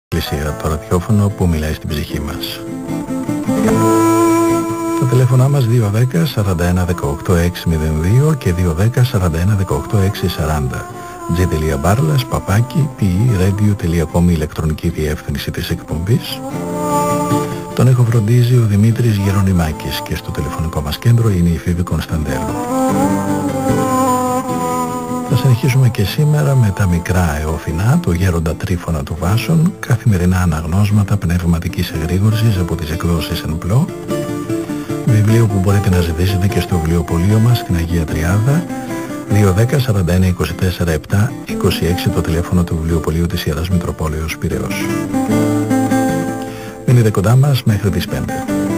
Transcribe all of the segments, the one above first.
Εκκλησία, το ραδιόφωνο που μιλάει στην ψυχή μας. Τα τηλέφωνά μας 210 41 18 602 και 210 41 18 640. g.barlas@pe-radio.com, ηλεκτρονική διεύθυνση της εκπομπής. Τον έχω φροντίζει ο Δημήτρης Γερονιμάκης και στο τηλεφωνικό μας κέντρο είναι η Φίβη Κωνσταντέλου. Θα συνεχίσουμε και σήμερα με τα μικρά εωφινά, το Γέροντα Τρίφωνα του Βάσων, καθημερινά αναγνώσματα πνευματικής εγρήγορσης από τις εκδόσεις Εμπλό, βιβλίο που μπορείτε να ζητήσετε και στο βιβλιοπωλείο μας στην Αγία Τριάδα, 210 41 24 7 26, το τηλέφωνο του βιβλιοπωλείου της Ιεράς Μητροπόλεως Πειραιώς. Μείνετε κοντά μας μέχρι τις 5.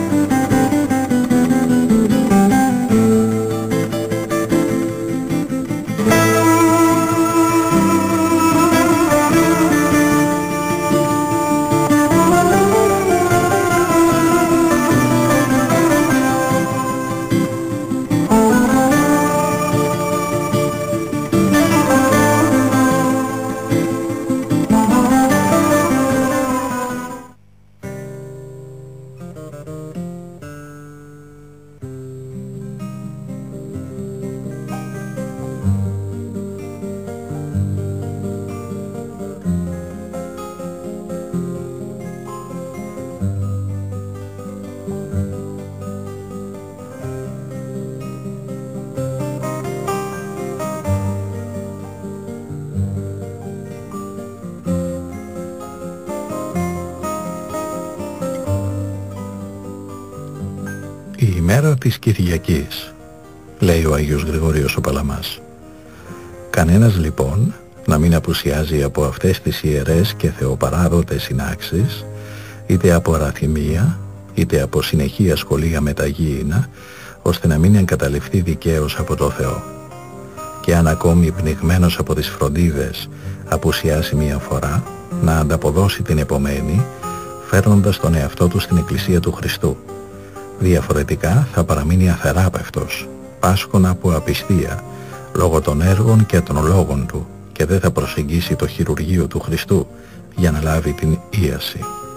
Η ημέρα της Κυριακής, λέει ο Άγιος Γρηγόριος ο Παλαμάς. Κανένας λοιπόν να μην απουσιάζει από αυτές τις ιερές και θεοπαράδοτες συνάξεις, είτε από αραθυμία, είτε από συνεχή ασχολία με τα γήινα, ώστε να μην εγκαταλειφθεί δικαίως από το Θεό. Και αν ακόμη πνιγμένος από τις φροντίδες απουσιάσει μία φορά, να ανταποδώσει την επομένη, φέρνοντας τον εαυτό του στην Εκκλησία του Χριστού. Διαφορετικά θα παραμείνει αθεράπευτος, πάσχων από απιστία, λόγω των έργων και των λόγων του, και δεν θα προσεγγίσει το χειρουργείο του Χριστού για να λάβει την ίαση.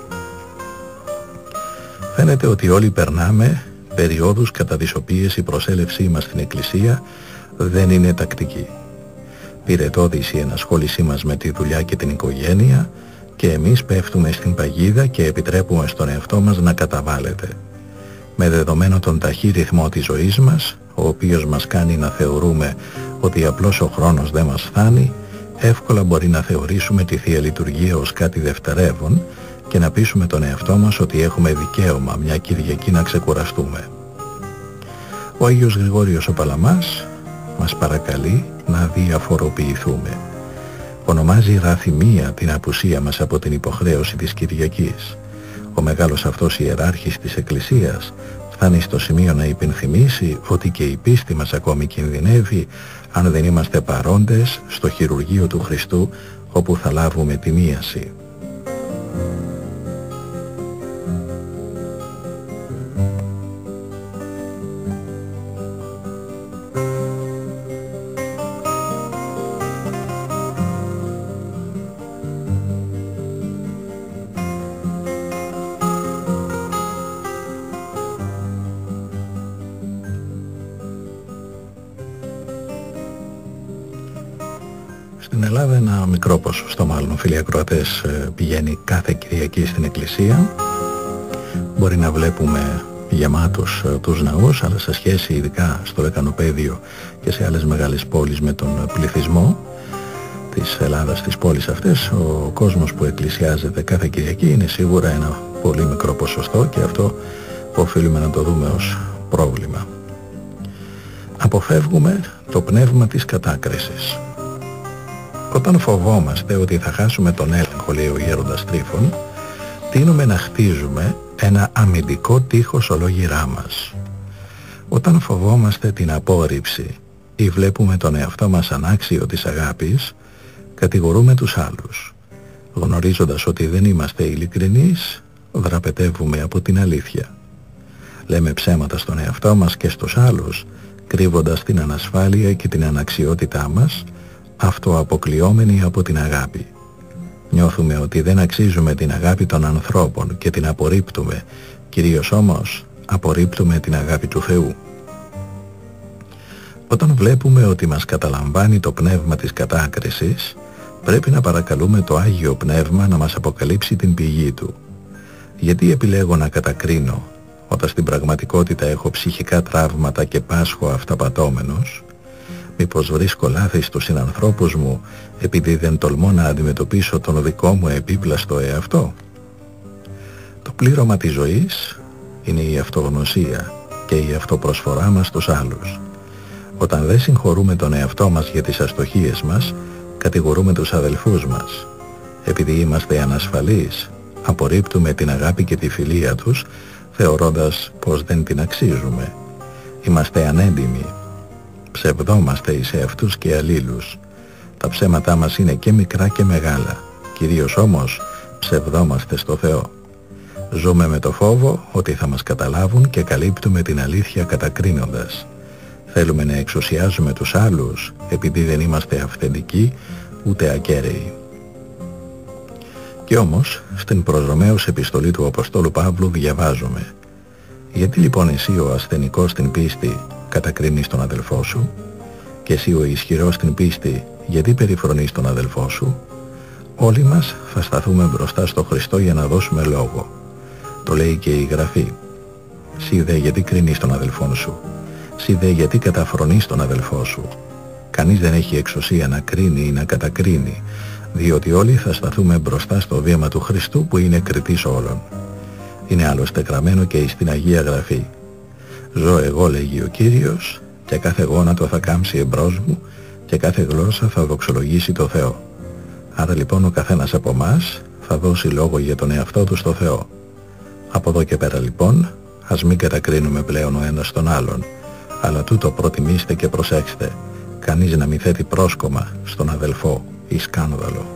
Φαίνεται ότι όλοι περνάμε περιόδους κατά τις οποίες η προσέλευσή μας στην Εκκλησία δεν είναι τακτική. Πυρετώδης η ενασχόλησή μας με τη δουλειά και την οικογένεια, και εμείς πέφτουμε στην παγίδα και επιτρέπουμε στον εαυτό μας να καταβάλλεται. Με δεδομένο τον ταχύ ρυθμό της ζωής μας, ο οποίος μας κάνει να θεωρούμε ότι απλώς ο χρόνος δεν μας φτάνει, εύκολα μπορεί να θεωρήσουμε τη Θεία Λειτουργία ως κάτι δευτερεύον και να πείσουμε τον εαυτό μας ότι έχουμε δικαίωμα μια Κυριακή να ξεκουραστούμε. Ο Άγιος Γρηγόριος ο Παλαμάς μας παρακαλεί να διαφοροποιηθούμε. Ονομάζει ραθυμία την απουσία μας από την υποχρέωση της Κυριακής. Ο μεγάλος αυτός ιεράρχης της Εκκλησίας φτάνει στο σημείο να υπενθυμίσει ότι και η πίστη μας ακόμη κινδυνεύει αν δεν είμαστε παρόντες στο χειρουργείο του Χριστού, όπου θα λάβουμε την ίαση. Στην Ελλάδα ένα μικρό ποσοστό, μάλλον φίλοι ακροατές, πηγαίνει κάθε Κυριακή στην Εκκλησία. Μπορεί να βλέπουμε γεμάτους τους ναούς, αλλά σε σχέση ειδικά στο Λεκανοπαίδιο και σε άλλες μεγάλες πόλεις με τον πληθυσμό της Ελλάδας, στις πόλεις αυτές, ο κόσμος που εκκλησιάζεται κάθε Κυριακή είναι σίγουρα ένα πολύ μικρό ποσοστό, και αυτό οφείλουμε να το δούμε ως πρόβλημα. Αποφεύγουμε το πνεύμα της κατάκρισης. Όταν φοβόμαστε ότι θα χάσουμε τον έλεγχο, λέει ο Γέροντας Τρίφων, τείνουμε να χτίζουμε ένα αμυντικό τείχος ολόγυρά μας. Όταν φοβόμαστε την απόρριψη ή βλέπουμε τον εαυτό μας ανάξιο της αγάπης, κατηγορούμε τους άλλους. Γνωρίζοντας ότι δεν είμαστε ειλικρινείς, δραπετεύουμε από την αλήθεια. Λέμε ψέματα στον εαυτό μας και στους άλλους, κρύβοντας την ανασφάλεια και την αναξιότητά μας, αυτοαποκλειόμενοι από την αγάπη. Νιώθουμε ότι δεν αξίζουμε την αγάπη των ανθρώπων και την απορρίπτουμε, κυρίως όμως απορρίπτουμε την αγάπη του Θεού. Όταν βλέπουμε ότι μας καταλαμβάνει το πνεύμα της κατάκρισης, πρέπει να παρακαλούμε το Άγιο Πνεύμα να μας αποκαλύψει την πηγή του. Γιατί επιλέγω να κατακρίνω, όταν στην πραγματικότητα έχω ψυχικά τραύματα και πάσχω αυταπατώμενος? Μήπως βρίσκω λάθη στους συνανθρώπους μου επειδή δεν τολμώ να αντιμετωπίσω τον δικό μου επίπλαστο εαυτό? Το πλήρωμα της ζωής είναι η αυτογνωσία και η αυτοπροσφορά μας στους άλλους. Όταν δεν συγχωρούμε τον εαυτό μας για τις αστοχίες μας, κατηγορούμε τους αδελφούς μας. Επειδή είμαστε ανασφαλείς, απορρίπτουμε την αγάπη και τη φιλία τους, θεωρώντας πως δεν την αξίζουμε. Είμαστε ανέντιμοι. Ψευδόμαστε εις εαυτούς και αλλήλους. Τα ψέματά μας είναι και μικρά και μεγάλα. Κυρίως όμως ψευδόμαστε στο Θεό. Ζούμε με το φόβο ότι θα μας καταλάβουν και καλύπτουμε την αλήθεια κατακρίνοντας. Θέλουμε να εξουσιάζουμε τους άλλους επειδή δεν είμαστε αυθεντικοί ούτε ακέραιοι. Και όμως στην προς Ρωμαίους επιστολή του Αποστόλου Παύλου διαβάζουμε: γιατί λοιπόν εσύ ο ασθενικός στην πίστη κατακρίνεις τον αδελφό σου, και εσύ ο ισχυρός στην πίστη γιατί περιφρονείς τον αδελφό σου? Όλοι μας θα σταθούμε μπροστά στο Χριστό για να δώσουμε λόγο. Το λέει και η Γραφή. Σύ δε γιατί κρίνεις τον αδελφόν σου, σύ δε γιατί καταφρονείς τον αδελφό σου? Κανείς δεν έχει εξουσία να κρίνει ή να κατακρίνει, διότι όλοι θα σταθούμε μπροστά στο βήμα του Χριστού που είναι κριτής όλων. Είναι άλλωστε γραμμένο και στην Αγία Γραφή: ζω εγώ, λέγει ο Κύριος, και κάθε γόνατο θα κάμψει εμπρός μου και κάθε γλώσσα θα δοξολογήσει το Θεό. Άρα λοιπόν ο καθένας από εμάς θα δώσει λόγο για τον εαυτό του στο Θεό. Από εδώ και πέρα λοιπόν ας μην κατακρίνουμε πλέον ο ένας τον άλλον, αλλά τούτο προτιμήστε και προσέξτε, κανείς να μην θέτει πρόσκομα στον αδελφό ή σκάνδαλο.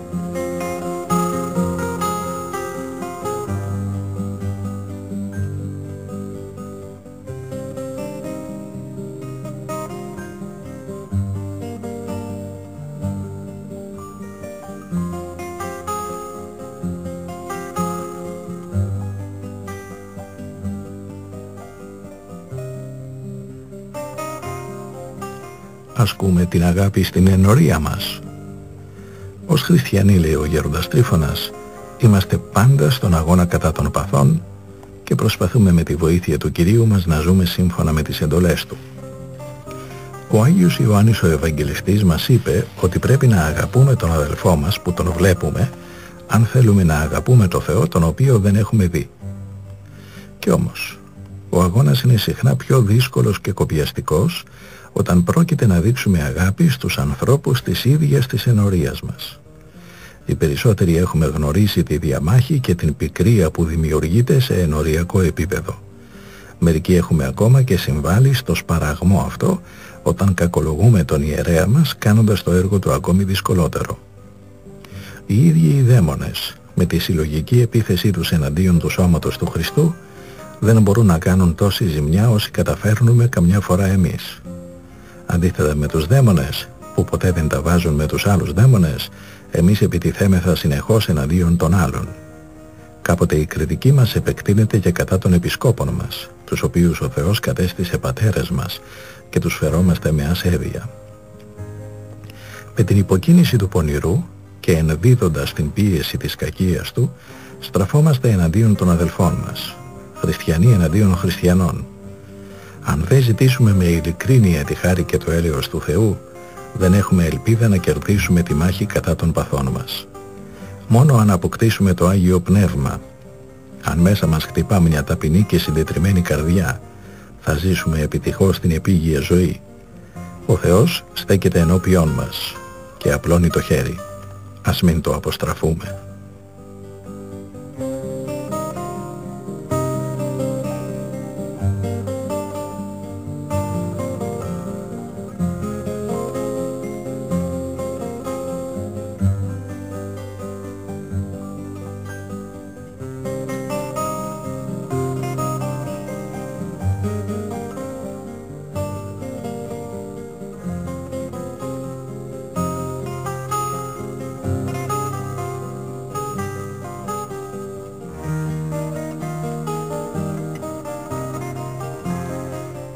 Ασκούμε την αγάπη στην ενορία μας. Ως χριστιανοί, λέει ο Γέροντας Τρίφωνας, είμαστε πάντα στον αγώνα κατά των παθών και προσπαθούμε με τη βοήθεια του Κυρίου μας να ζούμε σύμφωνα με τις εντολές Του. Ο Άγιος Ιωάννης ο Ευαγγελιστής μας είπε ότι πρέπει να αγαπούμε τον αδελφό μας που τον βλέπουμε, αν θέλουμε να αγαπούμε το Θεό τον οποίο δεν έχουμε δει. Κι όμως, ο αγώνας είναι συχνά πιο δύσκολος και κοπιαστικός όταν πρόκειται να δείξουμε αγάπη στους ανθρώπους της ίδιας της ενορίας μας. Οι περισσότεροι έχουμε γνωρίσει τη διαμάχη και την πικρία που δημιουργείται σε ενοριακό επίπεδο. Μερικοί έχουμε ακόμα και συμβάλει στο σπαραγμό αυτό όταν κακολογούμε τον ιερέα μας, κάνοντας το έργο του ακόμη δυσκολότερο. Οι ίδιοι οι δαίμονες, με τη συλλογική επίθεσή τους εναντίον του σώματος του Χριστού, δεν μπορούν να κάνουν τόση ζημιά όσοι καταφέρνουμε καμιά φορά εμείς. Αντίθετα με τους δαίμονες, που ποτέ δεν τα βάζουν με τους άλλους δαίμονες, εμείς επιτιθέμεθα συνεχώς εναντίον των άλλων. Κάποτε η κριτική μας επεκτείνεται και κατά των επισκόπων μας, τους οποίους ο Θεός κατέστησε πατέρες μας, και τους φερόμαστε με ασέβεια. Με την υποκίνηση του πονηρού και ενδίδοντας την πίεση της κακίας του, στραφόμαστε εναντίον των αδελφών μας, χριστιανοί εναντίον χριστιανών. Αν δεν ζητήσουμε με ειλικρίνεια τη χάρη και το έλεος του Θεού, δεν έχουμε ελπίδα να κερδίσουμε τη μάχη κατά των παθών μας. Μόνο αν αποκτήσουμε το Άγιο Πνεύμα, αν μέσα μας χτυπά μια ταπεινή και συντετριμμένη καρδιά, θα ζήσουμε επιτυχώς την επίγεια ζωή. Ο Θεός στέκεται ενώπιόν μας και απλώνει το χέρι. Ας μην το αποστραφούμε.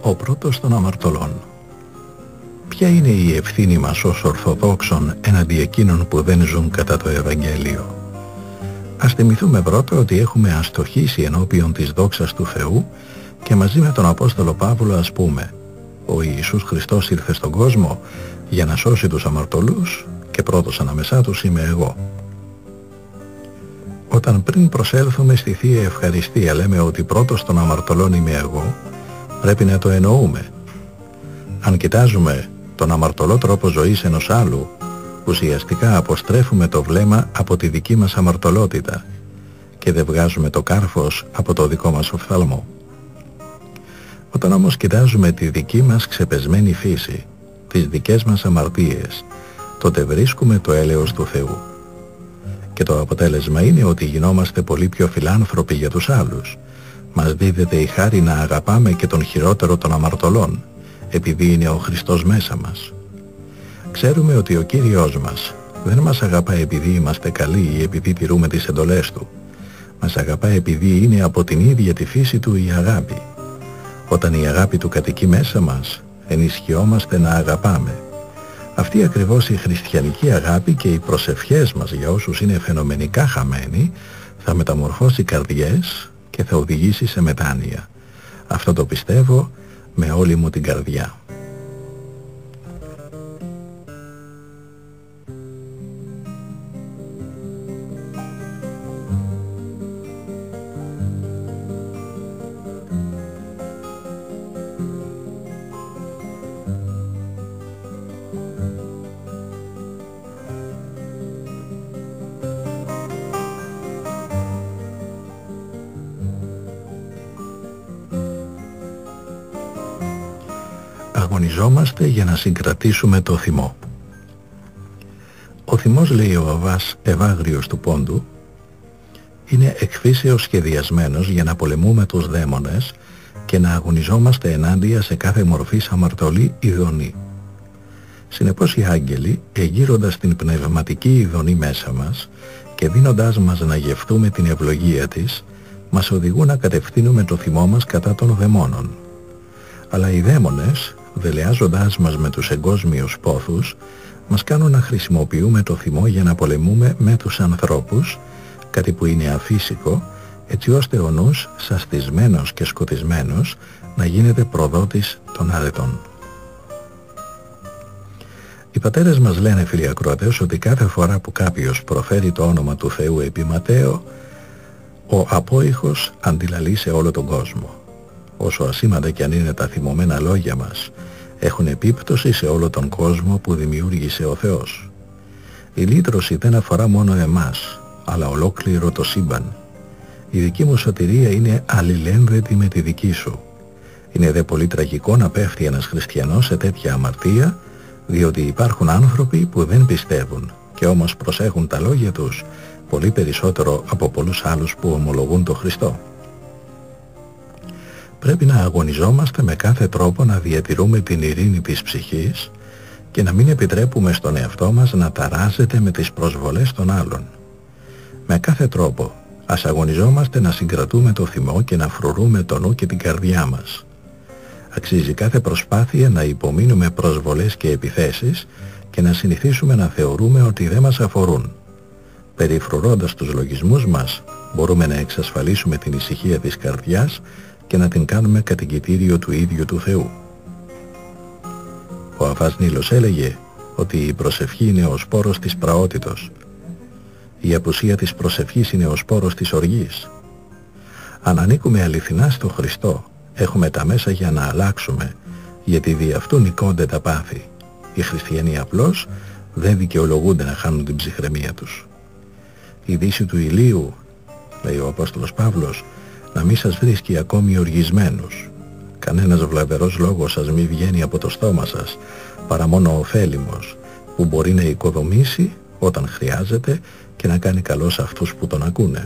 ο πρώτος των αμαρτωλών. Ποια είναι η ευθύνη μας ως Ορθοδόξων έναντι εκείνων που δεν ζουν κατά το Ευαγγέλιο? Ας θυμηθούμε πρώτα ότι έχουμε αστοχήσει ενώπιον της δόξας του Θεού και μαζί με τον Απόστολο Παύλο ας πούμε: ο Ιησούς Χριστός ήρθε στον κόσμο για να σώσει τους αμαρτωλούς και πρώτος ανάμεσά τους είμαι εγώ. Όταν πριν προσέλθουμε στη Θεία Ευχαριστία λέμε ότι πρώτος των αμαρτωλών είμαι εγώ, πρέπει να το εννοούμε. Αν κοιτάζουμε τον αμαρτωλό τρόπο ζωής ενός άλλου, ουσιαστικά αποστρέφουμε το βλέμμα από τη δική μας αμαρτωλότητα και δεν βγάζουμε το κάρφος από το δικό μας οφθαλμό. Όταν όμως κοιτάζουμε τη δική μας ξεπεσμένη φύση, τις δικές μας αμαρτίες, τότε βρίσκουμε το έλεος του Θεού. Και το αποτέλεσμα είναι ότι γινόμαστε πολύ πιο φιλάνθρωποι για τους άλλους. Μας δίδεται η χάρη να αγαπάμε και τον χειρότερο των αμαρτωλών, επειδή είναι ο Χριστός μέσα μας. Ξέρουμε ότι ο Κύριος μας δεν μας αγαπά επειδή είμαστε καλοί ή επειδή τηρούμε τις εντολές Του. Μας αγαπά επειδή είναι από την ίδια τη φύση Του η αγάπη. Όταν η αγάπη Του κατοικεί μέσα μας, ενισχυόμαστε να αγαπάμε. Αυτή ακριβώς η χριστιανική αγάπη και οι προσευχές μας για όσους είναι φαινομενικά χαμένοι θα μεταμορφώσει καρδιές και θα οδηγήσει σε μετάνοια. Αυτό το πιστεύω με όλη μου την καρδιά. Αγωνιζόμαστε για να συγκρατήσουμε το θυμό. Ο θυμός, λέει ο Αββάς Ευάγριος του Πόντου, είναι εκ φύσεως σχεδιασμένος για να πολεμούμε τους δαίμονες και να αγωνιζόμαστε ενάντια σε κάθε μορφής αμαρτωλή ειδονή. Συνεπώς οι άγγελοι, εγείροντας την πνευματική ειδονή μέσα μας και δίνοντάς μας να γευτούμε την ευλογία της, μας οδηγούν να κατευθύνουμε το θυμό μας κατά των δαιμόνων. Αλλά οι δαίμονες, δελεάζοντάς μας με τους εγκόσμιους πόθους, μας κάνουν να χρησιμοποιούμε το θυμό για να πολεμούμε με τους ανθρώπους, κάτι που είναι αφύσικο, έτσι ώστε ο νους, σαστισμένος και σκοτισμένος, να γίνεται προδότης των άρετων. Οι πατέρες μας λένε, φίλοι ακροατές, ότι κάθε φορά που κάποιος προφέρει το όνομα του Θεού επί Ματέο, ο απόϊχος αντιλαλεί σε όλο τον κόσμο. Όσο ασήμαντα κι αν είναι τα θυμωμένα λόγια μας, έχουν επίπτωση σε όλο τον κόσμο που δημιούργησε ο Θεός. Η λύτρωση δεν αφορά μόνο εμάς, αλλά ολόκληρο το σύμπαν. Η δική μου σωτηρία είναι αλληλένδετη με τη δική σου. Είναι δε πολύ τραγικό να πέφτει ένας χριστιανός σε τέτοια αμαρτία, διότι υπάρχουν άνθρωποι που δεν πιστεύουν και όμως προσέχουν τα λόγια τους πολύ περισσότερο από πολλούς άλλους που ομολογούν τον Χριστό. Πρέπει να αγωνιζόμαστε με κάθε τρόπο να διατηρούμε την ειρήνη της ψυχής και να μην επιτρέπουμε στον εαυτό μας να ταράζεται με τις προσβολές των άλλων. Με κάθε τρόπο ας αγωνιζόμαστε να συγκρατούμε το θυμό και να φρουρούμε το νου και την καρδιά μας. Αξίζει κάθε προσπάθεια να υπομείνουμε προσβολές και επιθέσεις και να συνηθίσουμε να θεωρούμε ότι δεν μας αφορούν. Περιφρουρώντας τους λογισμούς μας, μπορούμε να εξασφαλίσουμε την ησυχία της καρδιάς και να την κάνουμε κατοικητήριο του ίδιου του Θεού. Ο Αββάς Νίλος έλεγε ότι η προσευχή είναι ο σπόρος της πραότητος. Η απουσία της προσευχής είναι ο σπόρος της οργής. Αν ανήκουμε αληθινά στο Χριστό, έχουμε τα μέσα για να αλλάξουμε, γιατί δι' αυτού νικώνται τα πάθη. Οι χριστιανοί απλώς δεν δικαιολογούνται να χάνουν την ψυχραιμία τους. Η δύση του ηλίου, λέει ο Απόστολος Παύλος, να μην σας βρίσκει ακόμη οργισμένους. Κανένας βλαβερός λόγος σας μη βγαίνει από το στόμα σας, παρά μόνο ωφέλιμος, που μπορεί να οικοδομήσει όταν χρειάζεται και να κάνει καλό σε αυτούς που τον ακούνε.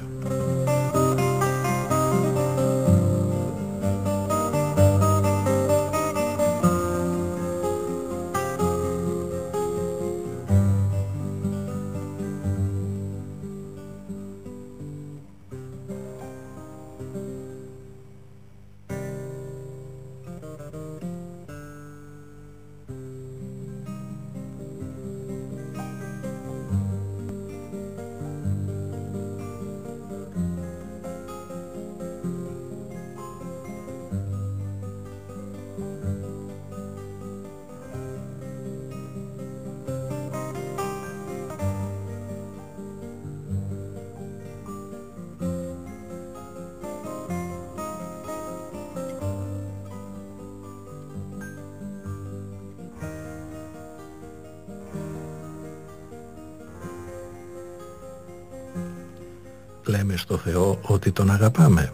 λέμε στο Θεό ότι τον αγαπάμε?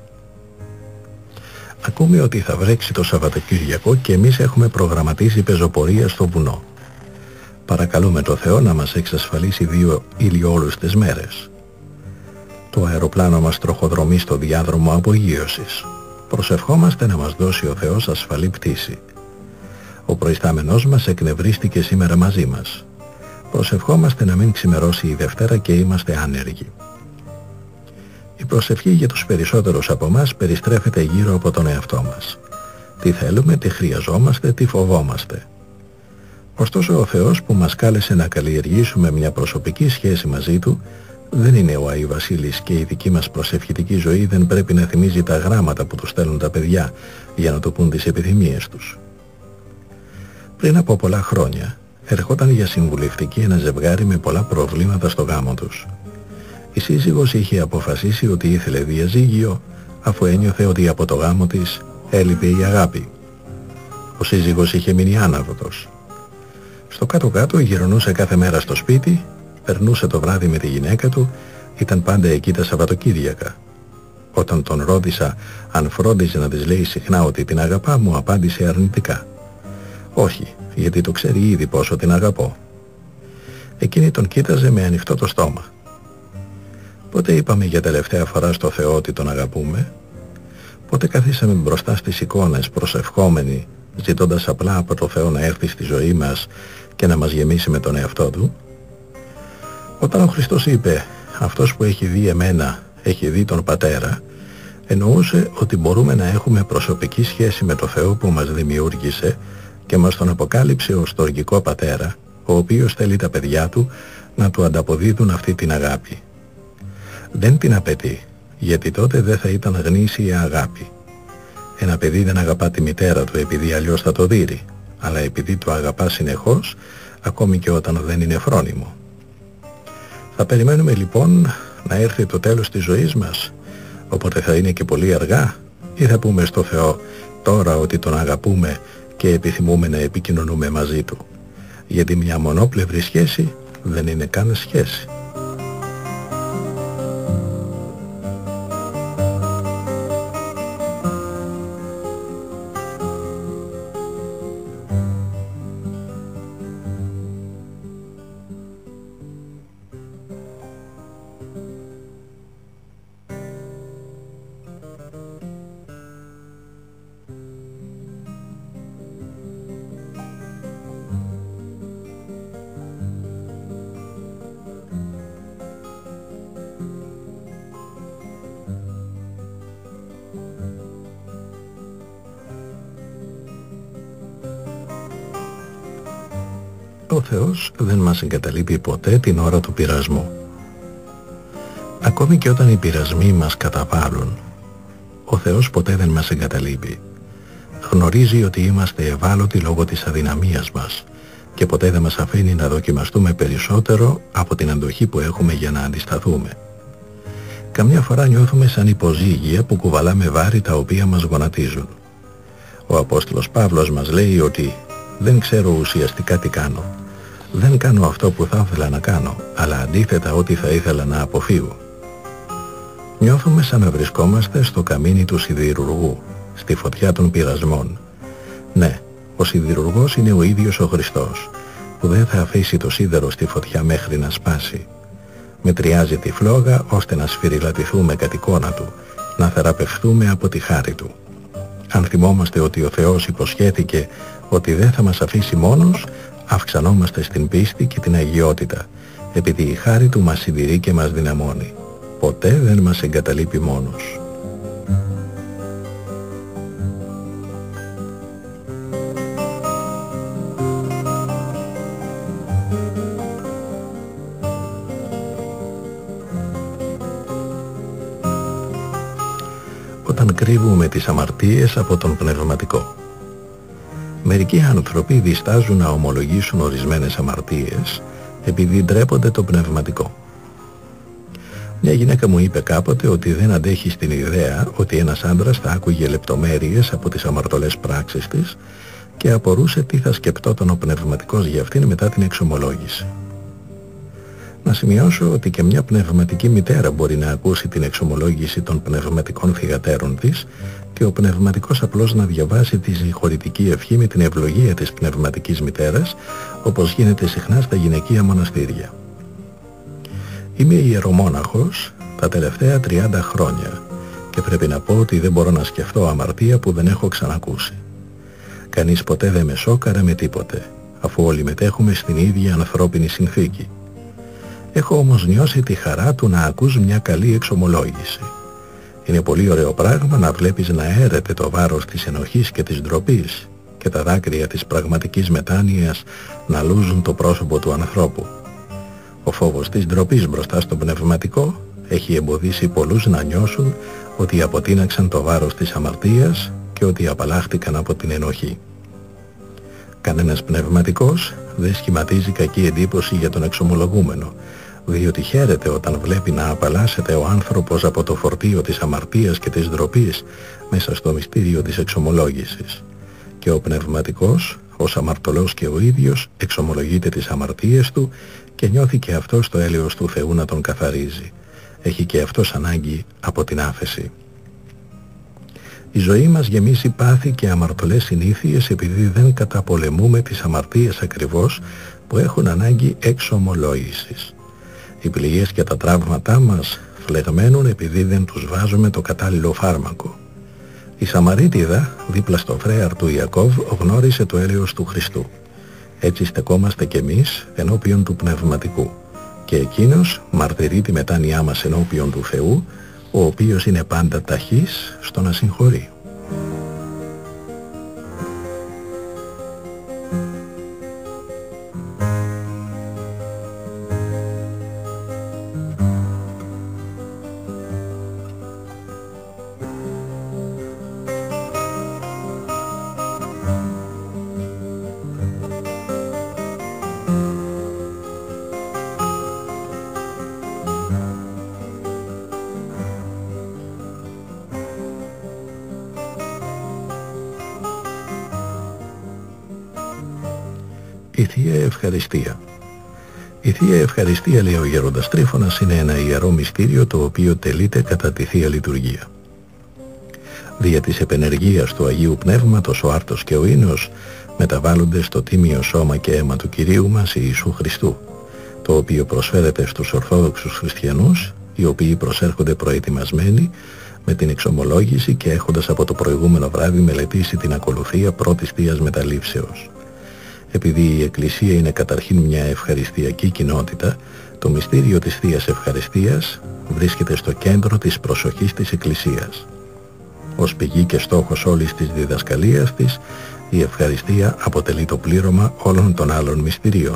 Ακούμε ότι θα βρέξει το Σαββατοκύριακο και εμείς έχουμε προγραμματίσει πεζοπορία στο βουνό. Παρακαλούμε το Θεό να μας εξασφαλίσει 2 ηλιόλουστες μέρες. Το αεροπλάνο μας τροχοδρομεί στο διάδρομο απογείωσης. Προσευχόμαστε να μας δώσει ο Θεός ασφαλή πτήση. Ο προϊστάμενός μας εκνευρίστηκε σήμερα μαζί μας. Προσευχόμαστε να μην ξημερώσει η Δευτέρα και είμαστε άνεργοι. Η προσευχή για τους περισσότερους από μας περιστρέφεται γύρω από τον εαυτό μας. Τι θέλουμε, τι χρειαζόμαστε, τι φοβόμαστε. Ωστόσο ο Θεός που μας κάλεσε να καλλιεργήσουμε μια προσωπική σχέση μαζί Του δεν είναι ο Άι Βασίλης και η δική μας προσευχητική ζωή δεν πρέπει να θυμίζει τα γράμματα που τους στέλνουν τα παιδιά για να του πούν τις επιθυμίες τους. Πριν από πολλά χρόνια ερχόταν για συμβουλευτική ένα ζευγάρι με πολλά προβλήματα στο γάμο τους. Η σύζυγος είχε αποφασίσει ότι ήθελε διαζύγιο αφού ένιωθε ότι από το γάμο της έλειπε η αγάπη. Ο σύζυγος είχε μείνει άναυδος. Στο κάτω-κάτω γυρνούσε κάθε μέρα στο σπίτι, περνούσε το βράδυ με τη γυναίκα του, ήταν πάντα εκεί τα Σαββατοκύριακα. Όταν τον ρώτησα αν φρόντιζε να της λέει συχνά ότι την αγαπά, μου απάντησε αρνητικά. Όχι, γιατί το ξέρει ήδη πόσο την αγαπώ. Εκείνη τον κοίταζε με ανοιχτό το στόμα. Πότε είπαμε για τελευταία φορά στο Θεό ότι τον αγαπούμε? Πότε καθίσαμε μπροστά στις εικόνες προσευχόμενοι, ζητώντας απλά από το Θεό να έρθει στη ζωή μας και να μας γεμίσει με τον εαυτό Του? Όταν ο Χριστός είπε «Αυτός που έχει δει εμένα έχει δει τον Πατέρα», εννοούσε ότι μπορούμε να έχουμε προσωπική σχέση με το Θεό που μας δημιούργησε και μας τον αποκάλυψε ως στοργικό Πατέρα, ο οποίος θέλει τα παιδιά Του να Του ανταποδίδουν αυτή την αγάπη. Δεν την απαιτεί, γιατί τότε δεν θα ήταν γνήσια αγάπη. Ένα παιδί δεν αγαπά τη μητέρα του επειδή αλλιώς θα το δείρει, αλλά επειδή το αγαπά συνεχώς, ακόμη και όταν δεν είναι φρόνιμο. Θα περιμένουμε λοιπόν να έρθει το τέλος της ζωής μας, οπότε θα είναι και πολύ αργά, ή θα πούμε στο Θεό τώρα ότι τον αγαπούμε και επιθυμούμε να επικοινωνούμε μαζί Του, γιατί μια μονόπλευρη σχέση δεν είναι καν σχέση. Ο Θεός δεν μας εγκαταλείπει ποτέ την ώρα του πειρασμού. Ακόμη και όταν οι πειρασμοί μας καταβάλουν, ο Θεός ποτέ δεν μας εγκαταλείπει. Γνωρίζει ότι είμαστε ευάλωτοι λόγω της αδυναμίας μας και ποτέ δεν μας αφήνει να δοκιμαστούμε περισσότερο από την αντοχή που έχουμε για να αντισταθούμε. Καμιά φορά νιώθουμε σαν υποζύγια που κουβαλάμε βάρη τα οποία μας γονατίζουν. Ο Απόστολος Παύλος μας λέει ότι «Δεν ξέρω ουσιαστικά τι κάνω. Δεν κάνω αυτό που θα ήθελα να κάνω, αλλά αντίθετα ό,τι θα ήθελα να αποφύγω». Νιώθουμε σαν να βρισκόμαστε στο καμίνι του σιδηρουργού, στη φωτιά των πειρασμών. Ναι, ο σιδηρουργός είναι ο ίδιος ο Χριστός, που δεν θα αφήσει το σίδερο στη φωτιά μέχρι να σπάσει. Μετριάζει τη φλόγα ώστε να σφυριλατηθούμε κατ' εικόνα Του, να θεραπευθούμε από τη χάρη Του. Αν θυμόμαστε ότι ο Θεός υποσχέθηκε ότι δεν θα μας αφήσει μόνος, αυξανόμαστε στην πίστη και την αγιότητα, επειδή η χάρη Του μας συντηρεί και μας δυναμώνει. Ποτέ δεν μας εγκαταλείπει μόνος. Όταν κρύβουμε τις αμαρτίες από τον πνευματικό. Μερικοί άνθρωποι διστάζουν να ομολογήσουν ορισμένες αμαρτίες επειδή ντρέπονται το πνευματικό. Μια γυναίκα μου είπε κάποτε ότι δεν αντέχει στην ιδέα ότι ένας άντρας θα άκουγε λεπτομέρειες από τις αμαρτωλές πράξεις της και απορούσε τι θα σκεπτόταν ο πνευματικός για αυτήν μετά την εξομολόγηση. Να σημειώσω ότι και μια πνευματική μητέρα μπορεί να ακούσει την εξομολόγηση των πνευματικών θυγατέρων της και ο πνευματικός απλώς να διαβάσει τη συγχωρητική ευχή με την ευλογία της πνευματικής μητέρας, όπως γίνεται συχνά στα γυναικεία μοναστήρια. Είμαι ιερομόναχος τα τελευταία 30 χρόνια και πρέπει να πω ότι δεν μπορώ να σκεφτώ αμαρτία που δεν έχω ξανακούσει. Κανείς ποτέ δεν με σόκαρε με τίποτε, αφού όλοι μετέχουμε στην ίδια ανθρώπινη συνθήκη. Έχω όμως νιώσει τη χαρά του να ακούς μια καλή εξομολόγηση. Είναι πολύ ωραίο πράγμα να βλέπεις να έρεται το βάρος της ενοχής και της ντροπής και τα δάκρυα της πραγματικής μετάνοιας να λούζουν το πρόσωπο του ανθρώπου. Ο φόβος της ντροπής μπροστά στο πνευματικό έχει εμποδίσει πολλούς να νιώσουν ότι αποτείναξαν το βάρος της αμαρτίας και ότι απαλλάχτηκαν από την ενοχή. Κανένας πνευματικός δεν σχηματίζει κακή εντύπωση για τον εξομολογούμενο, διότι χαίρεται όταν βλέπει να απαλλάσσεται ο άνθρωπος από το φορτίο της αμαρτίας και της ντροπής μέσα στο μυστήριο της εξομολόγησης. Και ο πνευματικός, ως αμαρτωλός και ο ίδιος, εξομολογείται τις αμαρτίες του και νιώθει και αυτός το έλεος του Θεού να τον καθαρίζει. Έχει και αυτός ανάγκη από την άφεση. Η ζωή μας γεμίσει πάθη και αμαρτωλές συνήθειες επειδή δεν καταπολεμούμε τις αμαρτίες ακριβώς που έχουν ανάγκη εξομολόγησης. Οι πληγές και τα τραύματά μας φλεγμένουν επειδή δεν τους βάζουμε το κατάλληλο φάρμακο. Η Σαμαρίτιδα, δίπλα στο φρέαρ του Ιακώβ, γνώρισε το έλεος του Χριστού. Έτσι στεκόμαστε κι εμείς ενώπιον του πνευματικού. Και εκείνος μαρτυρεί τη μετάνοιά μας ενώπιον του Θεού, ο οποίος είναι πάντα ταχύς στο να συγχωρεί. Η Θεία Ευχαριστία. Η Θεία Ευχαριστία, λέει ο Γέροντας Τρίφωνας, είναι ένα ιερό μυστήριο το οποίο τελείται κατά τη Θεία Λειτουργία. Δια της επενεργίας του Αγίου Πνεύματος ο άρτος και ο ίνος μεταβάλλονται στο τίμιο σώμα και αίμα του Κυρίου μας Ιησού Χριστού, το οποίο προσφέρεται στους Ορθόδοξους Χριστιανούς, οι οποίοι προσέρχονται προετοιμασμένοι με την εξομολόγηση και έχοντας από το προηγούμενο βράδυ μελετήσει την ακολουθία πρώτης Θείας Μεταλήψεως. Επειδή η Εκκλησία είναι καταρχήν μια ευχαριστιακή κοινότητα, το μυστήριο της Θείας Ευχαριστίας βρίσκεται στο κέντρο της προσοχής της Εκκλησίας. Ως πηγή και στόχος όλης της διδασκαλίας της, η ευχαριστία αποτελεί το πλήρωμα όλων των άλλων μυστηρίων.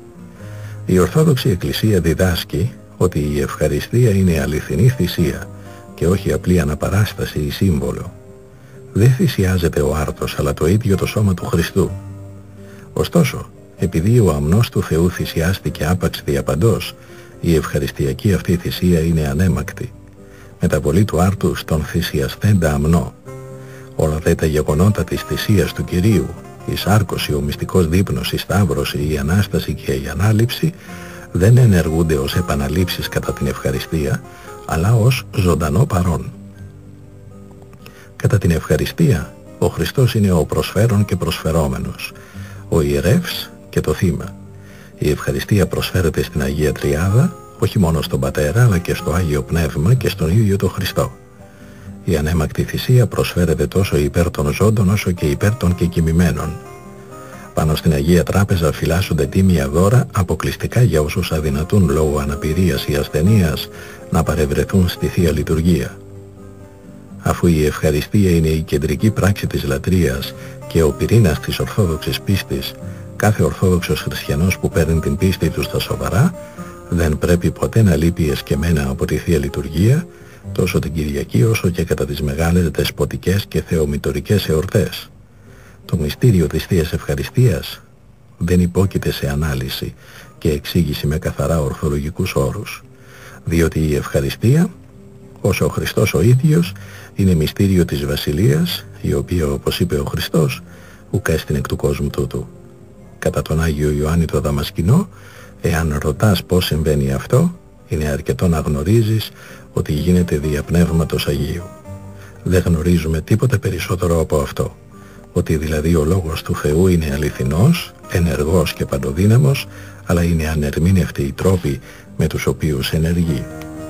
Η Ορθόδοξη Εκκλησία διδάσκει ότι η ευχαριστία είναι αληθινή θυσία και όχι απλή αναπαράσταση ή σύμβολο. Δεν θυσιάζεται ο άρτος, αλλά το ίδιο το σώμα του Χριστού. Ωστόσο, επειδή ο αμνός του Θεού θυσιάστηκε άπαξ διαπαντός, η ευχαριστιακή αυτή θυσία είναι ανέμακτη. Μεταβολή του άρτου στον θυσιαστέντα αμνό. Όλα δε τα γεγονότα της θυσίας του Κυρίου, η σάρκωση, ο μυστικός δείπνος, η σταύρωση, η Ανάσταση και η Ανάληψη, δεν ενεργούνται ως επαναλήψεις κατά την ευχαριστία, αλλά ως ζωντανό παρόν. Κατά την ευχαριστία, ο Χριστός είναι ο προσφέρον και προσφερόμενος, ο ιερεύς και το θύμα. Η ευχαριστία προσφέρεται στην Αγία Τριάδα, όχι μόνο στον Πατέρα, αλλά και στο Άγιο Πνεύμα και στον ίδιο τον Χριστό. Η ανέμακτη θυσία προσφέρεται τόσο υπέρ των ζώντων όσο και υπέρ των κεκοιμημένων. Πάνω στην Αγία Τράπεζα φυλάσσονται τίμια δώρα αποκλειστικά για όσους αδυνατούν λόγω αναπηρίας ή ασθενείας να παρευρεθούν στη Θεία Λειτουργία. Αφού η ευχαριστία είναι η κεντρική πράξη της λατρείας και ο πυρήνας της ορθόδοξης πίστης, κάθε ορθόδοξος χριστιανός που παίρνει την πίστη του στα σοβαρά δεν πρέπει ποτέ να λείπει εσκεμμένα από τη Θεία Λειτουργία, τόσο την Κυριακή όσο και κατά τις μεγάλες δεσποτικές και θεομητορικές εορτές. Το μυστήριο της Θείας Ευχαριστίας δεν υπόκειται σε ανάλυση και εξήγηση με καθαρά ορθολογικούς όρους, διότι η ευχαριστία, όσο ο Χριστός ο ίδιος, είναι μυστήριο της Βασιλείας, η οποία, όπως είπε ο Χριστός, ουκ έστιν εκ του κόσμου τούτου. Κατά τον Άγιο Ιωάννη το Δαμασκηνό, Εάν ρωτάς πώς συμβαίνει αυτό, είναι αρκετό να γνωρίζεις ότι γίνεται δια Πνεύματος Αγίου. Δεν γνωρίζουμε τίποτε περισσότερο από αυτό, ότι δηλαδή ο Λόγος του Θεού είναι αληθινός, ενεργός και παντοδύναμος, αλλά είναι ανερμήνευτοι οι τρόποι με τους οποίους ενεργεί.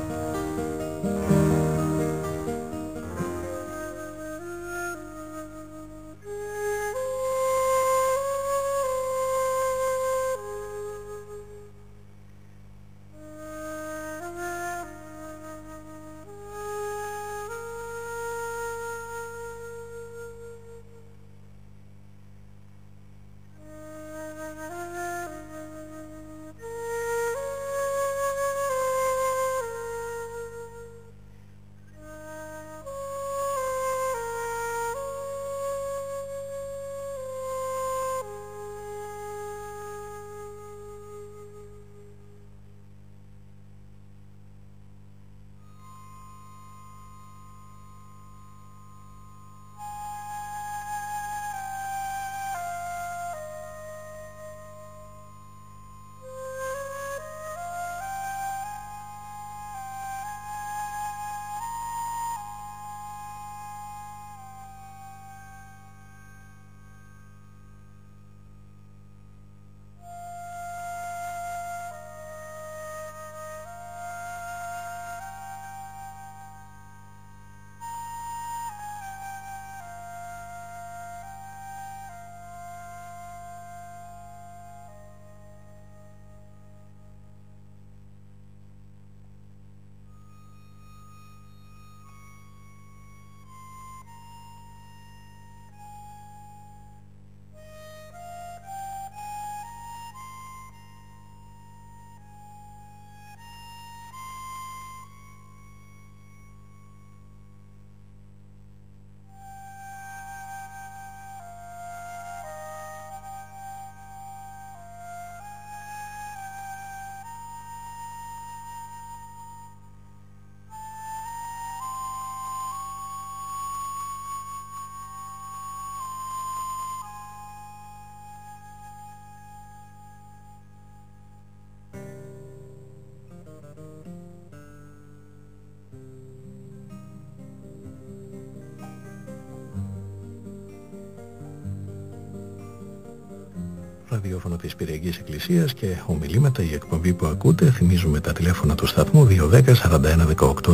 Ραδιόφωνο της Πυριακής Εκκλησίας και ομιλήματα, η εκπομπή που ακούτε. Θυμίζουμε τα τηλέφωνα του σταθμού 210 41 18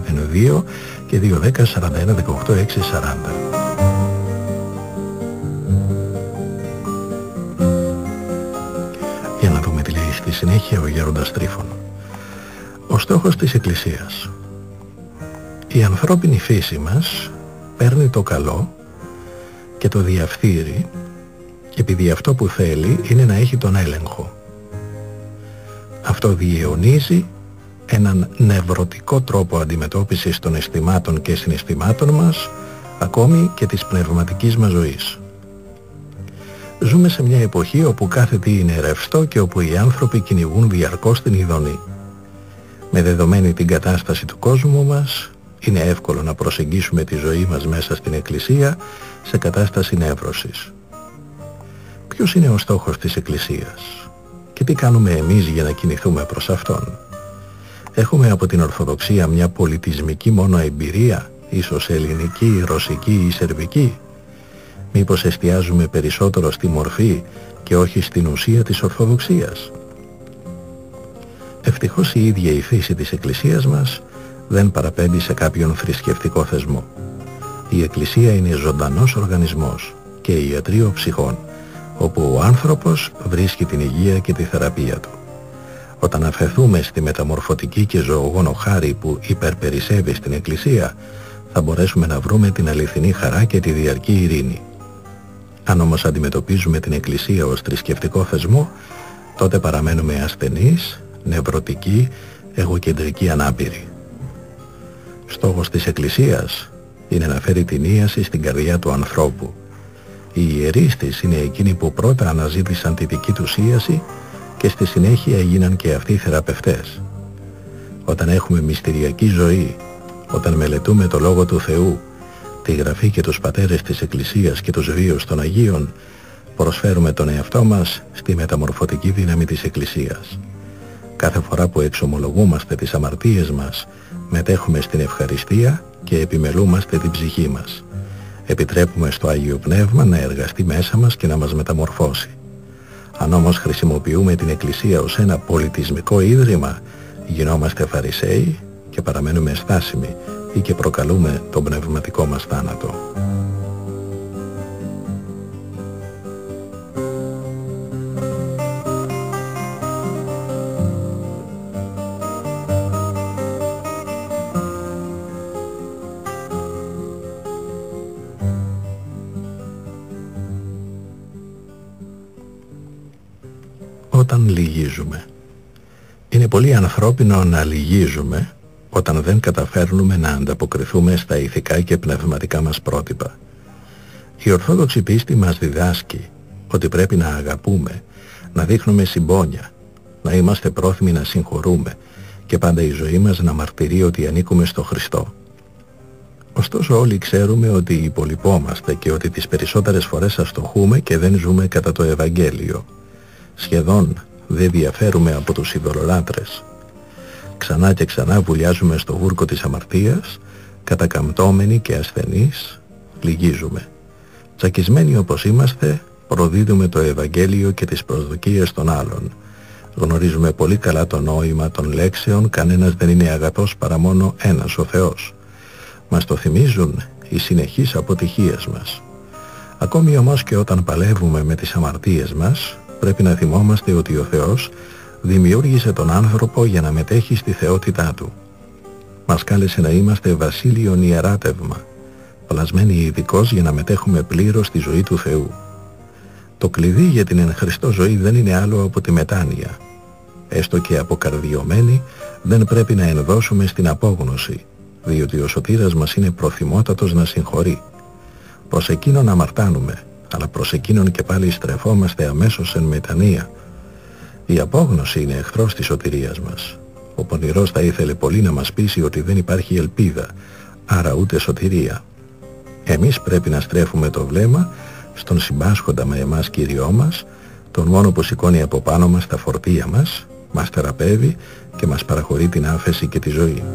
602 και 210 41 18 640. Για να δούμε τι λέει στη συνέχεια ο Γέροντας Τρίφων. Ο στόχος της Εκκλησίας. Η ανθρώπινη φύση μας παίρνει το καλό και το διαφθείρει, επειδή αυτό που θέλει είναι να έχει τον έλεγχο. Αυτό διαιωνίζει έναν νευρωτικό τρόπο αντιμετώπισης των αισθημάτων και συναισθημάτων μας, ακόμη και της πνευματικής μας ζωής. Ζούμε σε μια εποχή όπου κάθε τι είναι ρευστό και όπου οι άνθρωποι κυνηγούν διαρκώς την ειδονή. Με δεδομένη την κατάσταση του κόσμου μας, είναι εύκολο να προσεγγίσουμε τη ζωή μας μέσα στην Εκκλησία σε κατάσταση νεύρωσης. Ποιος είναι ο στόχος της Εκκλησίας και τι κάνουμε εμείς για να κινηθούμε προς Αυτόν? Έχουμε από την Ορθοδοξία μια πολιτισμική μόνο εμπειρία, ίσως ελληνική, ρωσική ή σερβική? Μήπως εστιάζουμε περισσότερο στη μορφή και όχι στην ουσία της Ορθοδοξίας? Ευτυχώς η ίδια η φύση της Εκκλησίας μας δεν παραπέμπει σε κάποιον θρησκευτικό θεσμό. Η Εκκλησία είναι ζωντανός οργανισμός και ιατρείο ψυχών, όπου ο άνθρωπος βρίσκει την υγεία και τη θεραπεία του. Όταν αφαιθούμε στη μεταμορφωτική και ζωογόνο χάρη που υπερπερισέβει στην Εκκλησία, θα μπορέσουμε να βρούμε την αληθινή χαρά και τη διαρκή ειρήνη. Αν όμως αντιμετωπίζουμε την Εκκλησία ως θρησκευτικό θεσμό, τότε παραμένουμε ασθενείς, νευρωτικοί, εγωκεντρικοί ανάπηροι. Στόχος της Εκκλησίας είναι να φέρει την ίαση στην καρδιά του ανθρώπου. Οι ιερείς της είναι εκείνοι που πρώτα αναζήτησαν τη δική τους ίαση και στη συνέχεια έγιναν και αυτοί θεραπευτές. Όταν έχουμε μυστηριακή ζωή, όταν μελετούμε το Λόγο του Θεού, τη Γραφή και τους πατέρες της Εκκλησίας και τους βίους των Αγίων, προσφέρουμε τον εαυτό μας στη μεταμορφωτική δύναμη της Εκκλησίας. Κάθε φορά που εξομολογούμαστε τις αμαρτίες μας, μετέχουμε στην ευχαριστία και επιμελούμαστε την ψυχή μας. Επιτρέπουμε στο Άγιο Πνεύμα να εργαστεί μέσα μας και να μας μεταμορφώσει. Αν όμως χρησιμοποιούμε την Εκκλησία ως ένα πολιτισμικό ίδρυμα, γινόμαστε φαρισαίοι και παραμένουμε στάσιμοι ή και προκαλούμε τον πνευματικό μας θάνατο. Όταν λυγίζουμε. Είναι πολύ ανθρώπινο να λυγίζουμε όταν δεν καταφέρνουμε να ανταποκριθούμε στα ηθικά και πνευματικά μας πρότυπα. Η Ορθόδοξη πίστη μας διδάσκει ότι πρέπει να αγαπούμε, να δείχνουμε συμπόνια, να είμαστε πρόθυμοι να συγχωρούμε και πάντα η ζωή μας να μαρτυρεί ότι ανήκουμε στο Χριστό. Ωστόσο όλοι ξέρουμε ότι υπολοιπόμαστε και ότι τις περισσότερες φορές αστοχούμε και δεν ζούμε κατά το Ευαγγέλιο. Σχεδόν δεν διαφέρουμε από τους ειδωλολάτρες. Ξανά και ξανά βουλιάζουμε στο βούρκο της αμαρτίας, κατακαμπτόμενοι και ασθενείς, λυγίζουμε. Τσακισμένοι όπως είμαστε, προδίδουμε το Ευαγγέλιο και τις προσδοκίες των άλλων. Γνωρίζουμε πολύ καλά το νόημα των λέξεων «κανένας δεν είναι αγαθός παρά μόνο ένας, ο Θεός». Μας το θυμίζουν οι συνεχείς αποτυχίες μας. Ακόμη όμως και όταν παλεύουμε με τις αμαρτίες μας, πρέπει να θυμόμαστε ότι ο Θεός δημιούργησε τον άνθρωπο για να μετέχει στη θεότητά Του. Μας κάλεσε να είμαστε βασίλειον ιεράτευμα, πλασμένοι ειδικώς για να μετέχουμε πλήρως στη ζωή του Θεού. Το κλειδί για την εν Χριστώ ζωή δεν είναι άλλο από τη μετάνοια. Έστω και αποκαρδιωμένοι, δεν πρέπει να ενδώσουμε στην απόγνωση, διότι ο σωτήρας μας είναι προθυμότατος να συγχωρεί. Προς εκείνον αμαρτάνουμε, αλλά προς εκείνον και πάλι στρεφόμαστε αμέσως εν μετανία. Η απόγνωση είναι εχθρός της σωτηρίας μας. Ο πονηρός θα ήθελε πολύ να μας πείσει ότι δεν υπάρχει ελπίδα, άρα ούτε σωτηρία. Εμείς πρέπει να στρέφουμε το βλέμμα στον συμπάσχοντα με εμάς Κύριό μας, τον μόνο που σηκώνει από πάνω μας τα φορτία μας θεραπεύει και μας παραχωρεί την άφεση και τη ζωή.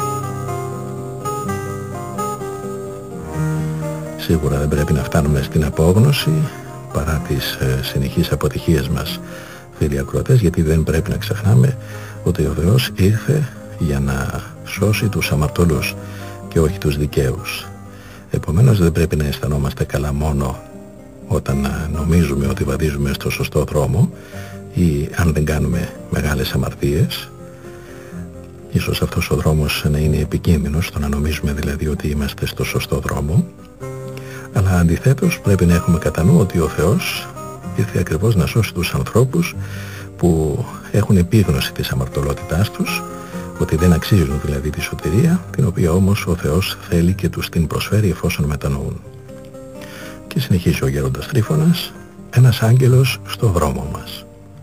Σίγουρα δεν πρέπει να φτάνουμε στην απόγνωση παρά τις συνεχείς αποτυχίες μας, φίλοι ακροατές, γιατί δεν πρέπει να ξεχνάμε ότι ο Θεός ήρθε για να σώσει τους αμαρτωλούς και όχι τους δικαίους. Επομένως δεν πρέπει να αισθανόμαστε καλά μόνο όταν νομίζουμε ότι βαδίζουμε στο σωστό δρόμο ή αν δεν κάνουμε μεγάλες αμαρτίες. Ίσως αυτός ο δρόμος να είναι επικίνδυνος, το να νομίζουμε δηλαδή ότι είμαστε στο σωστό δρόμο. Αλλά αντιθέτως πρέπει να έχουμε κατά νου ότι ο Θεός ήρθε ακριβώς να σώσει τους ανθρώπους που έχουν επίγνωση της αμαρτωλότητάς τους, ότι δεν αξίζουν δηλαδή τη σωτηρία, την οποία όμως ο Θεός θέλει και τους την προσφέρει εφόσον μετανοούν. Και συνεχίζει ο γέροντας Τρίφωνας, ένας άγγελος στο δρόμο μας.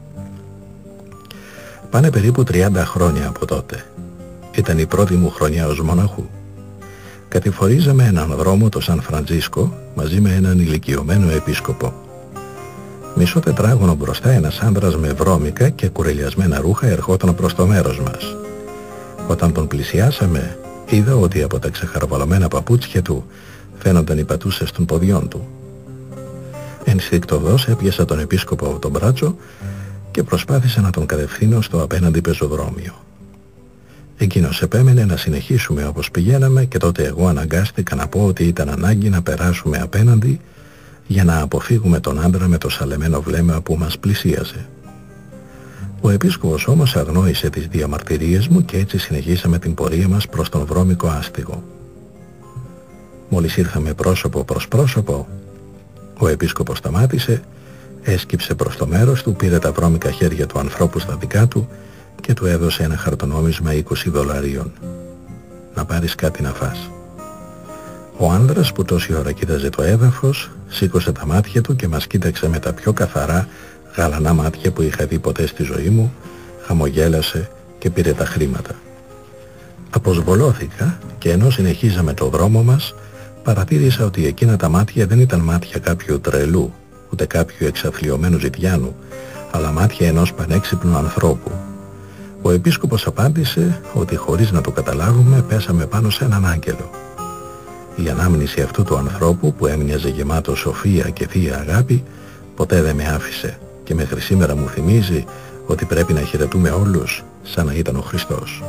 Πάνε περίπου 30 χρόνια από τότε. Ήταν η πρώτη μου χρονιά ως μοναχού. Κατηφορίζαμε έναν δρόμο το Σαν Φραντζίσκο μαζί με έναν ηλικιωμένο επίσκοπο. Μισό τετράγωνο μπροστά ένας άντρας με βρώμικα και κουρελιασμένα ρούχα ερχόταν προς το μέρος μας. Όταν τον πλησιάσαμε, είδα ότι από τα ξεχαρβαλωμένα παπούτσια του φαίνονταν οι πατούσες των ποδιών του. Ενστικτωδώς έπιασα τον επίσκοπο από τον μπράτσο και προσπάθησα να τον κατευθύνω στο απέναντι πεζοδρόμιο. Εκείνος επέμενε να συνεχίσουμε όπως πηγαίναμε και τότε εγώ αναγκάστηκα να πω ότι ήταν ανάγκη να περάσουμε απέναντι για να αποφύγουμε τον άντρα με το σαλεμένο βλέμμα που μας πλησίαζε. Ο επίσκοπος όμως αγνόησε τις διαμαρτυρίες μου και έτσι συνεχίσαμε την πορεία μας προς τον βρώμικο άστιγο. Μόλις ήρθαμε πρόσωπο προς πρόσωπο, ο επίσκοπος σταμάτησε, έσκυψε προς το μέρος του, πήρε τα βρώμικα χέρια του ανθρώπου στα δικά του και του έδωσε ένα χαρτονόμισμα $20. «Να πάρεις κάτι να φας». Ο άνδρας που τόση ώρα κοίταζε το έδαφος σήκωσε τα μάτια του και μας κοίταξε με τα πιο καθαρά γαλανά μάτια που είχα δει ποτέ στη ζωή μου, χαμογέλασε και πήρε τα χρήματα. Αποσβολώθηκα και ενώ συνεχίζαμε το δρόμο μας παρατήρησα ότι εκείνα τα μάτια δεν ήταν μάτια κάποιου τρελού, ούτε κάποιου εξαθλιωμένου ζητιάνου, αλλά μάτια ενός πανέξυπνου ανθρώπου. Ο επίσκοπος απάντησε ότι χωρίς να το καταλάβουμε πέσαμε πάνω σε έναν άγγελο. Η ανάμνηση αυτού του ανθρώπου που έμοιαζε γεμάτο σοφία και θεία αγάπη ποτέ δεν με άφησε και μέχρι σήμερα μου θυμίζει ότι πρέπει να χαιρετούμε όλους σαν να ήταν ο Χριστός.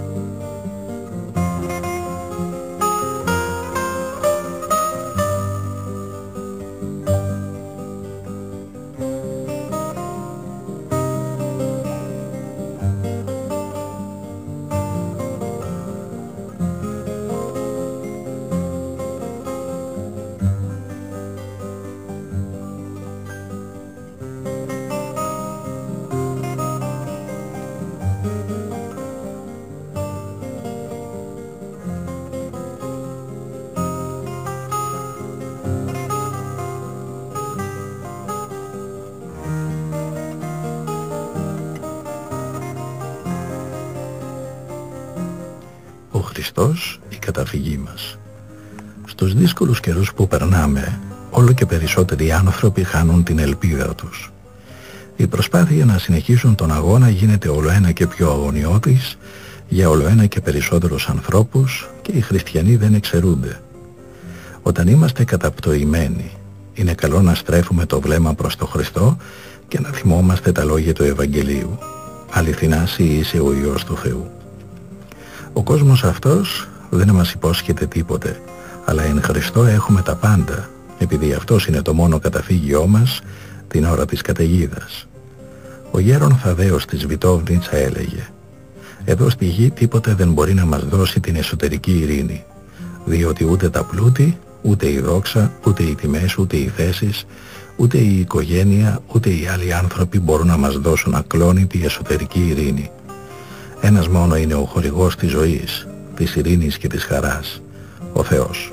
Ο Χριστός, η καταφυγή μας. Στους δύσκολους καιρούς που περνάμε, όλο και περισσότεροι άνθρωποι χάνουν την ελπίδα τους. Η προσπάθεια να συνεχίσουν τον αγώνα γίνεται ολοένα και πιο αγωνιώδης για ολοένα και περισσότερους ανθρώπους και οι χριστιανοί δεν εξαιρούνται. Όταν είμαστε καταπτωημένοι, είναι καλό να στρέφουμε το βλέμμα προς το Χριστό και να θυμόμαστε τα λόγια του Ευαγγελίου. Αληθινά σοι είσαι ο Υιός του Θεού. Ο κόσμος αυτός δεν μας υπόσχεται τίποτε, αλλά εν Χριστώ έχουμε τα πάντα, επειδή αυτός είναι το μόνο καταφύγιό μας την ώρα της καταιγίδας. Ο γέρον Θαδέος της Βιτόβνιτσα έλεγε: «Εδώ στη γη τίποτε δεν μπορεί να μας δώσει την εσωτερική ειρήνη, διότι ούτε τα πλούτη, ούτε η δόξα, ούτε οι τιμές, ούτε οι θέσεις, ούτε η οικογένεια, ούτε οι άλλοι άνθρωποι μπορούν να μας δώσουν ακλόνητη εσωτερική ειρήνη. Ένας μόνο είναι ο χορηγός της ζωής, της ειρήνης και της χαράς, ο Θεός».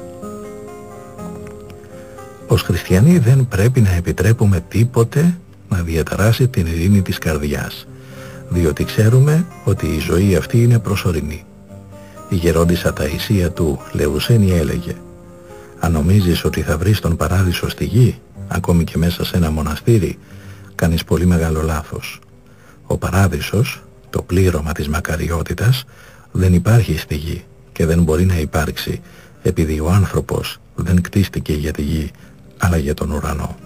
Ως χριστιανοί δεν πρέπει να επιτρέπουμε τίποτε να διαταράσει την ειρήνη της καρδιάς, διότι ξέρουμε ότι η ζωή αυτή είναι προσωρινή. Η γερόντισσα Ταϊσία του Λεουσένη έλεγε: «Αν νομίζεις ότι θα βρεις τον παράδεισο στη γη, ακόμη και μέσα σε ένα μοναστήρι, κάνεις πολύ μεγάλο λάθος. Ο παράδεισος, το πλήρωμα της μακαριότητας, δεν υπάρχει στη γη και δεν μπορεί να υπάρξει, επειδή ο άνθρωπος δεν κτίστηκε για τη γη, αλλά για τον ουρανό».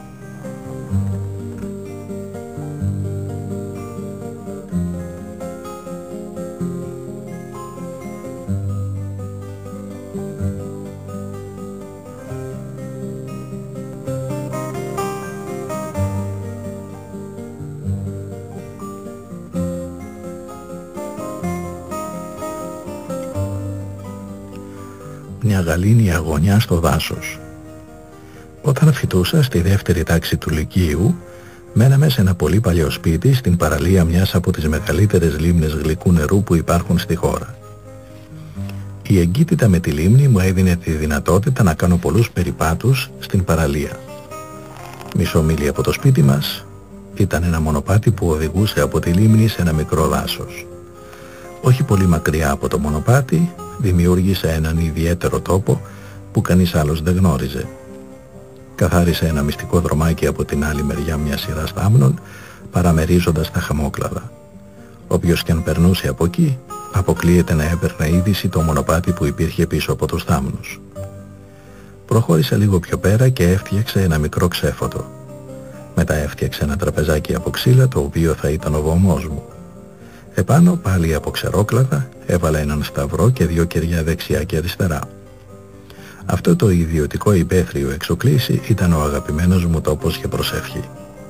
Μια γαλήνια γωνιά στο δάσος. Όταν φοιτούσα στη δεύτερη τάξη του Λυκείου, μέναμε σε ένα πολύ παλιό σπίτι στην παραλία μιας από τις μεγαλύτερες λίμνες γλυκού νερού που υπάρχουν στη χώρα. Η εγκύτητα με τη λίμνη μου έδινε τη δυνατότητα να κάνω πολλούς περιπάτους στην παραλία. Μισό μίλι από το σπίτι μας ήταν ένα μονοπάτι που οδηγούσε από τη λίμνη σε ένα μικρό δάσος. Όχι πολύ μακριά από το μονοπάτι δημιούργησε έναν ιδιαίτερο τόπο που κανείς άλλος δεν γνώριζε. Καθάρισε ένα μυστικό δρομάκι από την άλλη μεριά μιας σειράς θάμνων, παραμερίζοντας τα χαμόκλαδα. Όποιος και αν περνούσε από εκεί, αποκλείεται να έπαιρνε είδηση το μονοπάτι που υπήρχε πίσω από τους θάμνους. Προχώρησε λίγο πιο πέρα και έφτιαξε ένα μικρό ξέφωτο. Μετά έφτιαξε ένα τραπεζάκι από ξύλα, το οποίο θα ήταν ο βωμός μου. Επάνω, πάλι από ξερόκλαδα, έβαλε έναν σταυρό και 2 κεριά δεξιά και αριστερά. Αυτό το ιδιωτικό υπαίθριο εξοκλήσι ήταν ο αγαπημένος μου τόπος για προσεύχη.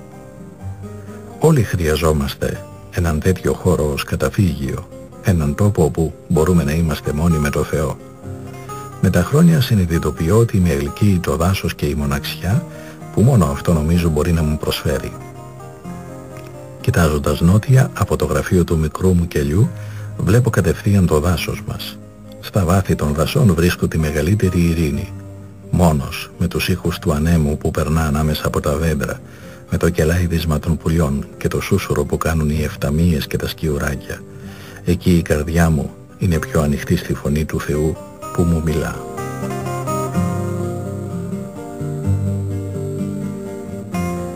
Όλοι χρειαζόμαστε έναν τέτοιο χώρο ως καταφύγιο, έναν τόπο όπου μπορούμε να είμαστε μόνοι με το Θεό. Με τα χρόνια συνειδητοποιώ ότι με ελκύει το δάσος και η μοναξιά, που μόνο αυτό νομίζω μπορεί να μου προσφέρει. Κοιτάζοντας νότια από το γραφείο του μικρού μου κελιού, βλέπω κατευθείαν το δάσος μας. Στα βάθη των δασών βρίσκω τη μεγαλύτερη ειρήνη. Μόνος, με τους ήχους του ανέμου που περνά ανάμεσα από τα δέντρα, με το κελάιδισμα των πουλιών και το σούσουρο που κάνουν οι εφταμίες και τα σκιουράκια. Εκεί η καρδιά μου είναι πιο ανοιχτή στη φωνή του Θεού που μου μιλά.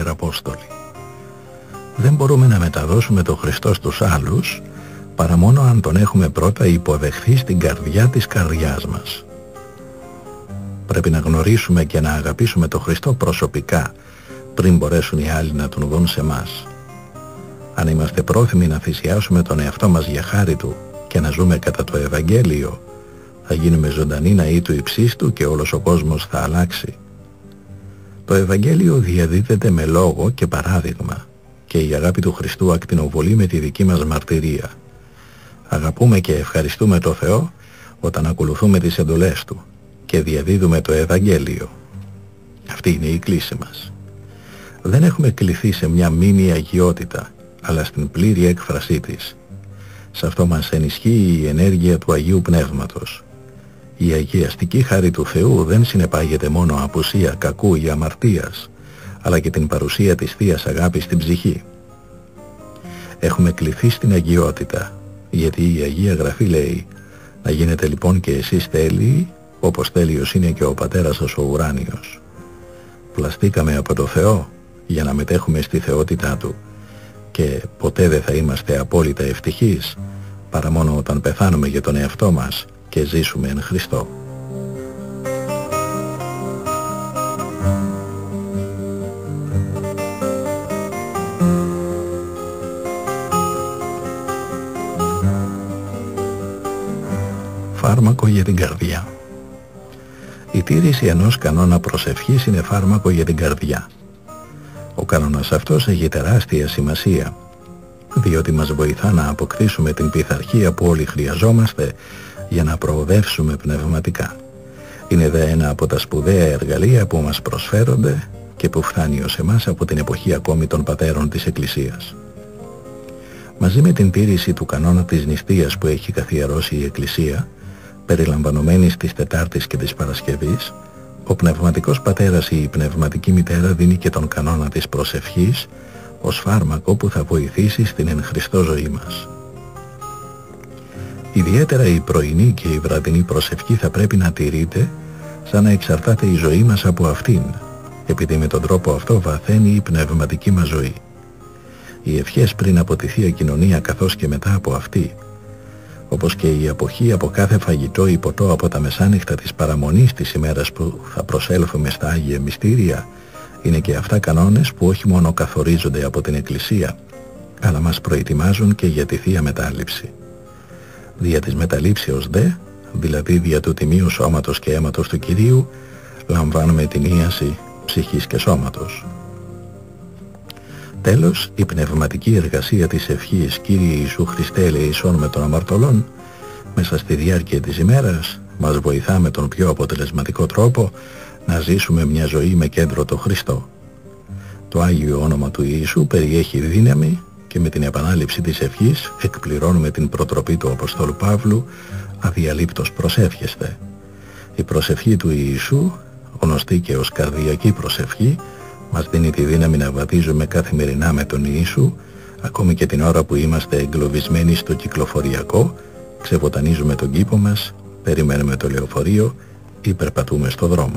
Ιεραπόστολοι. Δεν μπορούμε να μεταδώσουμε τον Χριστό στους άλλους παρά μόνο αν τον έχουμε πρώτα υποδεχθεί στην καρδιά της καρδιάς μας. Πρέπει να γνωρίσουμε και να αγαπήσουμε τον Χριστό προσωπικά πριν μπορέσουν οι άλλοι να τον δουν σε μας. Αν είμαστε πρόθυμοι να θυσιάσουμε τον εαυτό μας για χάρη Του και να ζούμε κατά το Ευαγγέλιο, θα γίνουμε ζωντανοί ναοί του υψίστου και όλος ο κόσμος θα αλλάξει. Το Ευαγγέλιο διαδίδεται με λόγο και παράδειγμα και η αγάπη του Χριστού ακτινοβολεί με τη δική μας μαρτυρία. Αγαπούμε και ευχαριστούμε το Θεό όταν ακολουθούμε τις εντολές Του και διαδίδουμε το Ευαγγέλιο. Αυτή είναι η κλίση μας. Δεν έχουμε κληθεί σε μια μίνι αγιότητα, αλλά στην πλήρη έκφρασή της. Σε αυτό μας ενισχύει η ενέργεια του Αγίου Πνεύματος. Η αγιαστική χάρη του Θεού δεν συνεπάγεται μόνο απουσία κακού ή αμαρτίας, αλλά και την παρουσία της Θείας Αγάπης στην ψυχή. Έχουμε κληθεί στην αγιότητα, γιατί η Αγία Γραφή λέει «Να γίνετε λοιπόν και εσείς τέλειοι, όπως τέλειος είναι και ο Πατέρας σας ο ουράνιος». Πλαστήκαμε από το Θεό για να μετέχουμε στη θεότητά Του και ποτέ δεν θα είμαστε απόλυτα ευτυχείς παρά μόνο όταν πεθάνουμε για τον εαυτό μας και ζήσουμε εν Χριστώ. Φάρμακο για την καρδιά. Η τήρηση ενός κανόνα προσευχής είναι φάρμακο για την καρδιά. Ο κανόνας αυτός έχει τεράστια σημασία, διότι μας βοηθά να αποκτήσουμε την πειθαρχία που όλοι χρειαζόμαστε για να προοδεύσουμε πνευματικά. Είναι δε ένα από τα σπουδαία εργαλεία που μας προσφέρονται και που φτάνει ως εμάς από την εποχή ακόμη των πατέρων της Εκκλησίας. Μαζί με την τήρηση του κανόνα της νηστείας που έχει καθιερώσει η Εκκλησία, περιλαμβανομένης της Τετάρτης και της Παρασκευής, ο πνευματικός πατέρας ή η πνευματική μητέρα δίνει και τον κανόνα της προσευχής ως φάρμακο που θα βοηθήσει στην εν Χριστώ ζωή μας. Ιδιαίτερα η πρωινή και η βραδινή προσευχή θα πρέπει να τηρείται σαν να εξαρτάται η ζωή μας από αυτήν, επειδή με τον τρόπο αυτό βαθαίνει η πνευματική μας ζωή. Οι ευχές πριν από τη Θεία Κοινωνία καθώς και μετά από αυτή, όπως και η αποχή από κάθε φαγητό ή ποτό από τα μεσάνυχτα της παραμονής της ημέρας που θα προσέλθουμε στα Άγια Μυστήρια, είναι και αυτά κανόνες που όχι μόνο καθορίζονται από την Εκκλησία, αλλά μας προετοιμάζουν και για τη Θεία Μετάληψη. Δια της μεταλήψεως δε, δηλαδή δια του τιμίου σώματος και αίματος του Κυρίου, λαμβάνουμε την ίαση ψυχής και σώματος. Τέλος, η πνευματική εργασία της ευχής «Κύριε Ιησού Χριστέ ελεησόν με των αμαρτωλών» μέσα στη διάρκεια της ημέρας μας βοηθά με τον πιο αποτελεσματικό τρόπο να ζήσουμε μια ζωή με κέντρο το Χριστό. Το Άγιο όνομα του Ιησού περιέχει δύναμη και με την επανάληψη της ευχής εκπληρώνουμε την προτροπή του Αποστόλου Παύλου «Αδιαλείπτως προσεύχεστε». Η προσευχή του Ιησού, γνωστή και ως καρδιακή προσευχή, μας δίνει τη δύναμη να βαδίζουμε καθημερινά με τον Ιησού, ακόμη και την ώρα που είμαστε εγκλωβισμένοι στο κυκλοφοριακό, ξεβοτανίζουμε τον κήπο μας, περιμένουμε το λεωφορείο ή περπατούμε στο δρόμο.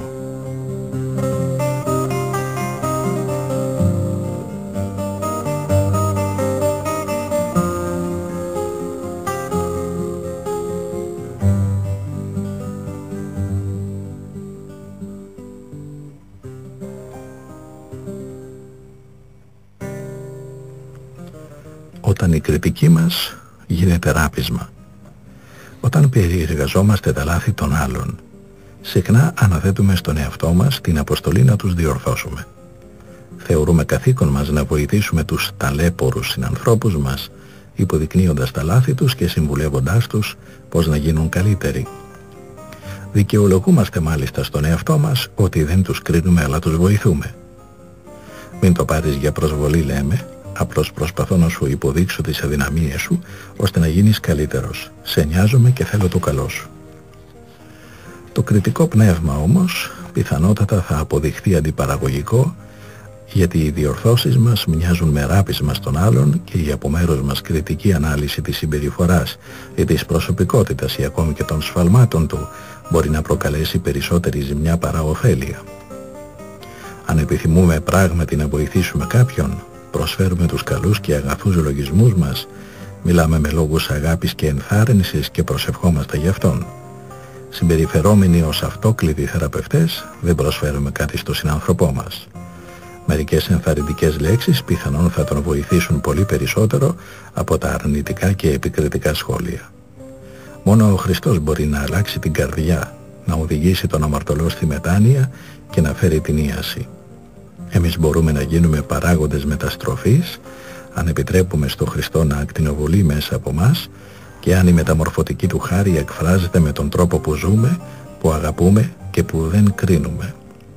Όταν η κριτική μας γίνεται ράπισμα. Όταν περιεργαζόμαστε τα λάθη των άλλων, συχνά αναθέτουμε στον εαυτό μας την αποστολή να τους διορθώσουμε. Θεωρούμε καθήκον μας να βοηθήσουμε τους ταλέπορους συνανθρώπους μας, υποδεικνύοντας τα λάθη τους και συμβουλεύοντάς τους πώς να γίνουν καλύτεροι. Δικαιολογούμαστε μάλιστα στον εαυτό μας ότι δεν τους κρίνουμε αλλά τους βοηθούμε. Μην το πάρεις για προσβολή, λέμε, απλώς προσπαθώ να σου υποδείξω τις αδυναμίες σου ώστε να γίνεις καλύτερος. Σε νοιάζομαι και θέλω το καλό σου. Το κριτικό πνεύμα όμως πιθανότατα θα αποδειχθεί αντιπαραγωγικό, γιατί οι διορθώσεις μας μοιάζουν με ράπισμα στον άλλον και η από μέρος μας κριτική ανάλυση της συμπεριφοράς ή της προσωπικότητας ή ακόμη και των σφαλμάτων του μπορεί να προκαλέσει περισσότερη ζημιά παρά ωφέλεια. Αν επιθυμούμε πράγματι να βοηθήσουμε κάποιον, προσφέρουμε τους καλούς και αγαθούς λογισμούς μας, μιλάμε με λόγους αγάπης και ενθάρρυνσης και προσευχόμαστε γι' αυτόν. Συμπεριφερόμενοι ως αυτόκλητοι θεραπευτές, δεν προσφέρουμε κάτι στο συνάνθρωπό μας. Μερικές ενθαρρυντικές λέξεις πιθανόν θα τον βοηθήσουν πολύ περισσότερο από τα αρνητικά και επικριτικά σχόλια. Μόνο ο Χριστός μπορεί να αλλάξει την καρδιά, να οδηγήσει τον αμαρτωλό στη μετάνοια και να φέρει την ίαση. Εμείς μπορούμε να γίνουμε παράγοντες μεταστροφής αν επιτρέπουμε στο Χριστό να ακτινοβολεί μέσα από μας και αν η μεταμορφωτική του χάρη εκφράζεται με τον τρόπο που ζούμε, που αγαπούμε και που δεν κρίνουμε.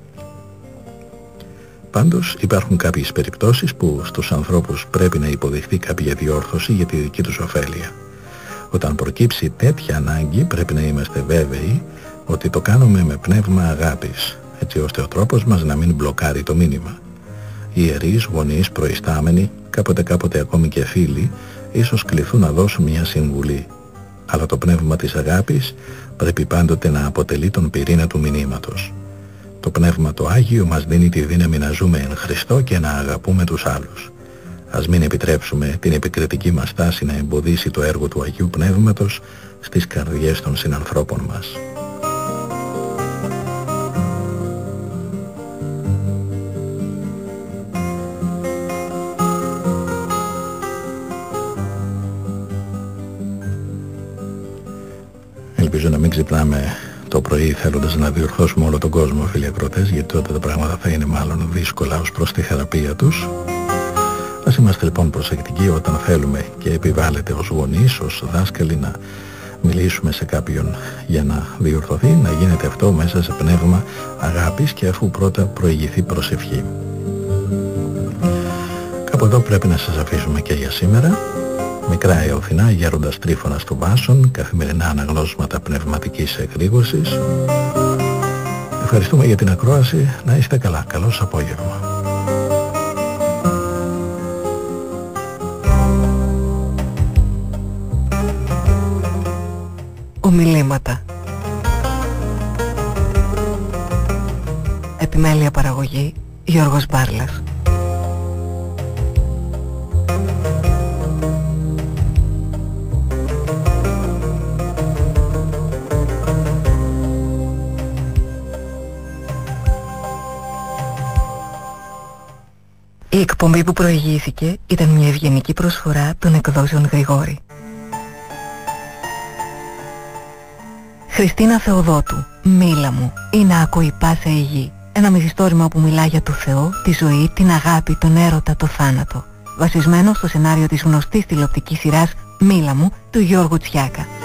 Πάντως υπάρχουν κάποιες περιπτώσεις που στους ανθρώπους πρέπει να υποδειχθεί κάποια διόρθωση για τη δική τους ωφέλεια. Όταν προκύψει τέτοια ανάγκη πρέπει να είμαστε βέβαιοι ότι το κάνουμε με πνεύμα αγάπης, έτσι ώστε ο τρόπος μας να μην μπλοκάρει το μήνυμα. Οι ιερείς, γονείς, προϊστάμενοι, κάποτε ακόμη και φίλοι, ίσως κληθούν να δώσουν μια συμβουλή. Αλλά το πνεύμα της αγάπης πρέπει πάντοτε να αποτελεί τον πυρήνα του μηνύματος. Το Πνεύμα το Άγιο μας δίνει τη δύναμη να ζούμε εν Χριστώ και να αγαπούμε τους άλλους. Ας μην επιτρέψουμε την επικριτική μας τάση να εμποδίσει το έργο του Αγίου Πνεύματος στις καρδιές των συνανθρώπων μας. Ελπίζω να μην ξυπνάμε το πρωί θέλοντας να διορθώσουμε όλο τον κόσμο, φίλοι ακροατές, γιατί τότε τα πράγματα θα είναι μάλλον δύσκολα ως προς τη θεραπεία τους. Ας είμαστε λοιπόν προσεκτικοί όταν θέλουμε και επιβάλλεται ως γονείς, ως δάσκαλοι να μιλήσουμε σε κάποιον για να διορθωθεί, να γίνεται αυτό μέσα σε πνεύμα αγάπης και αφού πρώτα προηγηθεί προσευχή. Κάπου εδώ πρέπει να σας αφήσουμε και για σήμερα. Μικρά εωθινά, γέροντας Τρίφωνας του Βάσων, καθημερινά αναγνώσματα πνευματικής εγρήγορσης. Ευχαριστούμε για την ακρόαση. Να είστε καλά. Καλώς απόγευμα. Ομιλήματα. Επιμέλεια παραγωγή Γιώργος Μπάρλας. Η εκπομπή που προηγήθηκε ήταν μια ευγενική προσφορά των εκδόσεων Γρηγόρη. Χριστίνα Θεοδότου, «Μίλα μου, ή να ακούει πάσα η γη». Ένα μυθιστόρημα που μιλά για το Θεό, τη ζωή, την αγάπη, τον έρωτα, το θάνατο. Βασισμένο στο σενάριο της γνωστής τηλεοπτικής σειράς «Μίλα μου» του Γιώργου Τσιάκα.